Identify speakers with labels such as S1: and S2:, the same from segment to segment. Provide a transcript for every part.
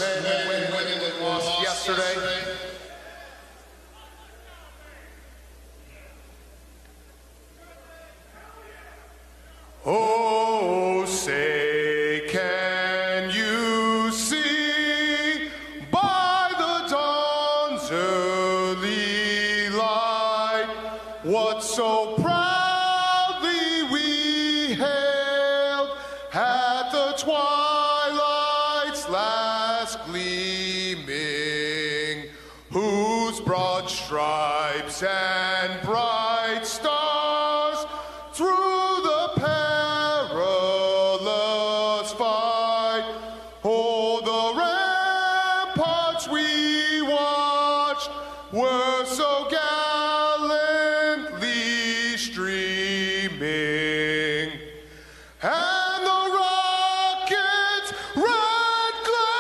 S1: men and women that lost yesterday. Oh, say, can you see by the dawn's early light what so proudly we hailed at the twilight's last gleaming, whose broad stripes and bright stars through the perilous fight o'er the ramparts we watched were so gallantly streaming, and the rocket's red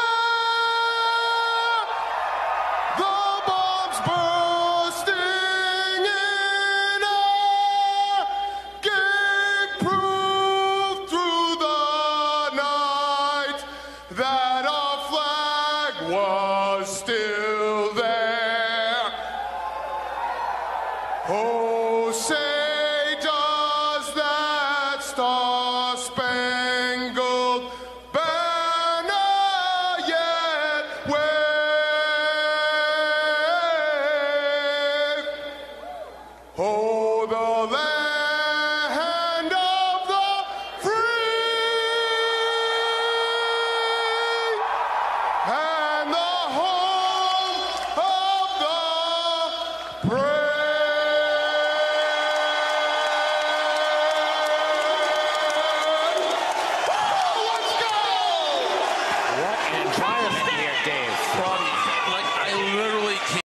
S1: glare, the bombs bursting in air, gave proof through the night that our flag was still there. Oh,